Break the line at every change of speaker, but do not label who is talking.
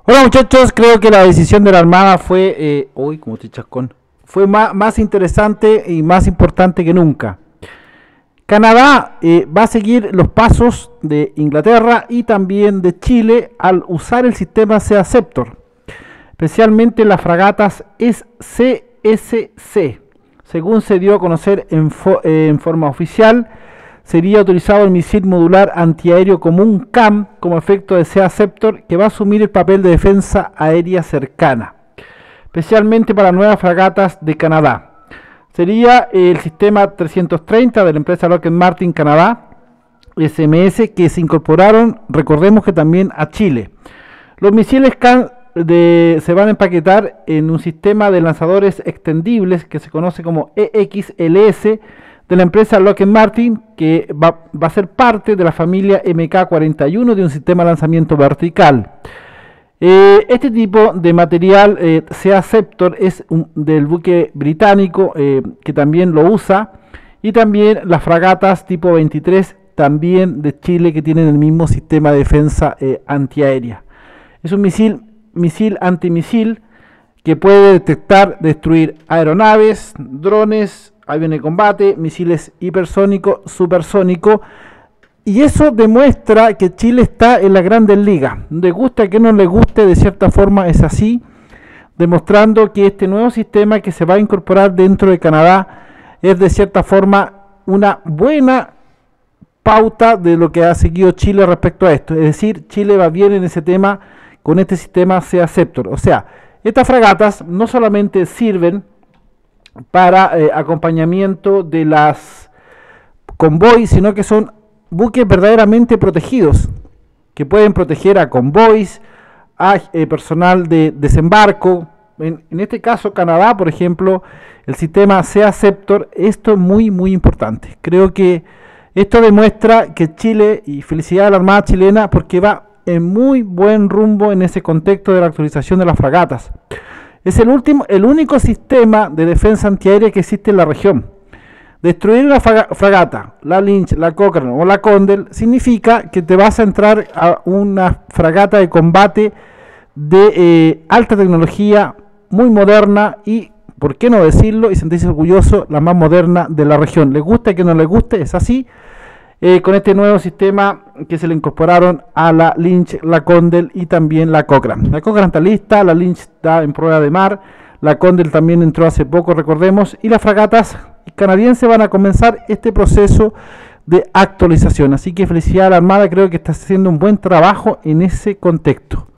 Bueno, muchachos, creo que la decisión de la Armada fue, uy, como estoy chascón, fue más interesante y más importante que nunca. Canadá va a seguir los pasos de Inglaterra y también de Chile al usar el sistema Sea Scepter, especialmente las fragatas SSC. Según se dio a conocer en forma oficial, sería utilizado el misil modular antiaéreo común CAM como efecto de Sea Scepter, que va a asumir el papel de defensa aérea cercana, especialmente para nuevas fragatas de Canadá. Sería el sistema 330 de la empresa Lockheed Martin Canadá, SMS, que se incorporaron, recordemos que también a Chile. Los misiles CAM se van a empaquetar en un sistema de lanzadores extendibles que se conoce como EXLS de la empresa Lockheed Martin, que va a ser parte de la familia MK-41 de un sistema de lanzamiento vertical. Este tipo de material Sea Scepter es del buque británico que también lo usa, y también las fragatas tipo 23 también de Chile, que tienen el mismo sistema de defensa antiaérea. Es un misil antimisil que puede detectar, destruir aeronaves, drones, aviones de combate, misiles hipersónicos, supersónicos. Y eso demuestra que Chile está en la Grandes Ligas. Le gusta que no le guste, de cierta forma es así, demostrando que este nuevo sistema que se va a incorporar dentro de Canadá es de cierta forma una buena pauta de lo que ha seguido Chile respecto a esto. Es decir, Chile va bien en ese tema con este sistema Sea Scepter. O sea, estas fragatas no solamente sirven para acompañamiento de las convoys, sino que son buques verdaderamente protegidos, que pueden proteger a convoys, a personal de desembarco. En este caso, Canadá, por ejemplo, el sistema Sea Scepter, esto es muy importante. Creo que esto demuestra que Chile, y felicidades a la Armada chilena, porque va en muy buen rumbo en ese contexto de la actualización de las fragatas. Es el único sistema de defensa antiaérea que existe en la región. Destruir una fragata, la Lynch, la Cochrane o la Condell, significa que te vas a entrar a una fragata de combate de alta tecnología, muy moderna y, por qué no decirlo y sentirse orgulloso, la más moderna de la región. Les guste que no les guste, es así. Con este nuevo sistema que se le incorporaron a la Lynch, la Condell y también la Cochrane. La Cochrane está lista, la Lynch está en prueba de mar, la Condell también entró hace poco, recordemos, y las fragatas canadienses van a comenzar este proceso de actualización. Así que felicidades a la Armada, creo que está haciendo un buen trabajo en ese contexto.